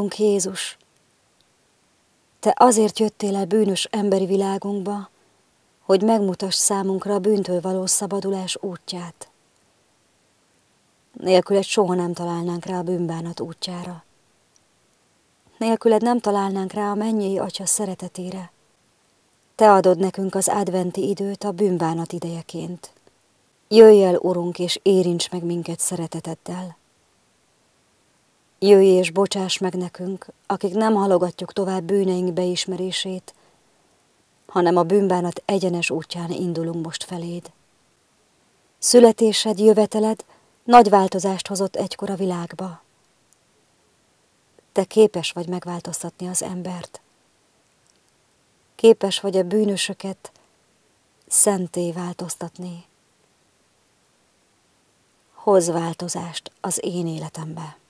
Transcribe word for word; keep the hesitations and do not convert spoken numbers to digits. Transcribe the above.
Urunk Jézus, Te azért jöttél el bűnös emberi világunkba, hogy megmutass számunkra a bűntől való szabadulás útját. Nélküled soha nem találnánk rá a bűnbánat útjára. Nélküled nem találnánk rá a mennyei Atya szeretetére. Te adod nekünk az adventi időt a bűnbánat idejeként. Jöjj el, Urunk, és érints meg minket szereteteddel. Jöjj és bocsáss meg nekünk, akik nem halogatjuk tovább bűneink beismerését, hanem a bűnbánat egyenes útján indulunk most feléd. Születésed, jöveteled nagy változást hozott egykor a világba. Te képes vagy megváltoztatni az embert. Képes vagy a bűnösöket szentté változtatni. Hozz változást az én életembe.